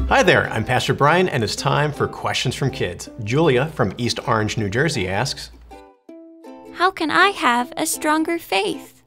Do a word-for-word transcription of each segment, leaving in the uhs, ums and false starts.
Hi there, I'm Pastor Brian, and it's time for Questions from Kids. Julia from East Orange, New Jersey asks, How can I have a stronger faith?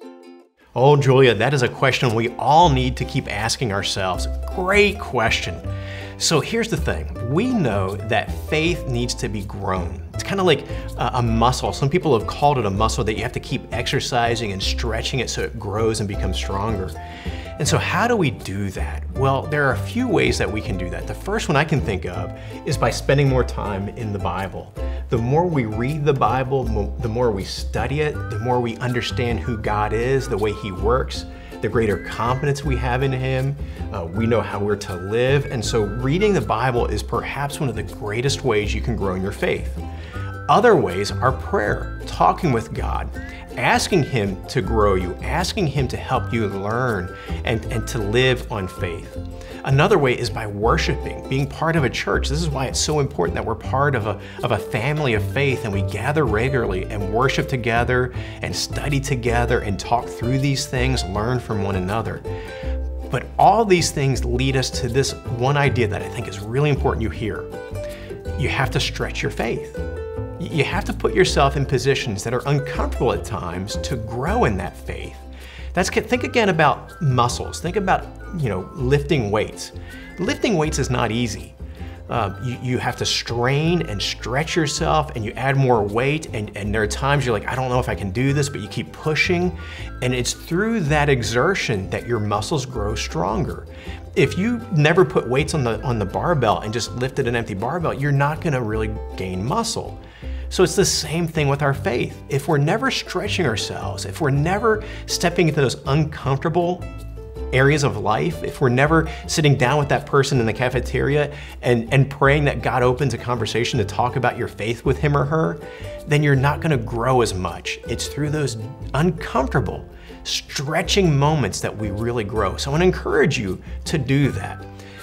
Oh, Julia, that is a question we all need to keep asking ourselves. Great question. So here's the thing. We know that faith needs to be grown. It's kind of like a, a muscle. Some people have called it a muscle that you have to keep exercising and stretching it so it grows and becomes stronger. And so how do we do that? Well, there are a few ways that we can do that. The first one I can think of is by spending more time in the Bible. The more we read the Bible, the more we study it, the more we understand who God is, the way He works, the greater confidence we have in Him. Uh, we know how we're to live. And so reading the Bible is perhaps one of the greatest ways you can grow in your faith. Other ways are prayer, talking with God, asking Him to grow you, asking Him to help you learn and, and to live on faith. Another way is by worshiping, being part of a church. This is why it's so important that we're part of a, of a family of faith and we gather regularly and worship together and study together and talk through these things, learn from one another. But all these things lead us to this one idea that I think is really important you hear. You have to stretch your faith. You have to put yourself in positions that are uncomfortable at times to grow in that faith. That's, think again about muscles. Think about, you know, lifting weights. Lifting weights is not easy. Uh, you, you have to strain and stretch yourself and you add more weight and, and there are times you're like, I don't know if I can do this, but you keep pushing. And it's through that exertion that your muscles grow stronger. If you never put weights on the, on the barbell and just lifted an empty barbell, you're not gonna really gain muscle. So it's the same thing with our faith. If we're never stretching ourselves, if we're never stepping into those uncomfortable areas of life, if we're never sitting down with that person in the cafeteria and, and praying that God opens a conversation to talk about your faith with him or her, then you're not gonna grow as much. It's through those uncomfortable, stretching moments that we really grow. So I wanna encourage you to do that.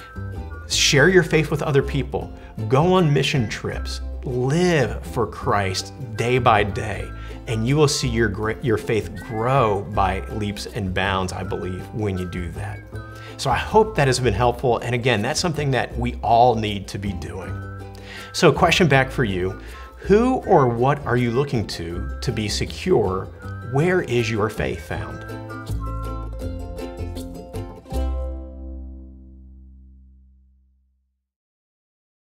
Share your faith with other people. Go on mission trips. Live for Christ day by day, and you will see your, your faith grow by leaps and bounds, I believe, when you do that. So I hope that has been helpful, and again, that's something that we all need to be doing. So question back for you, who or what are you looking to to be secure? Where is your faith found?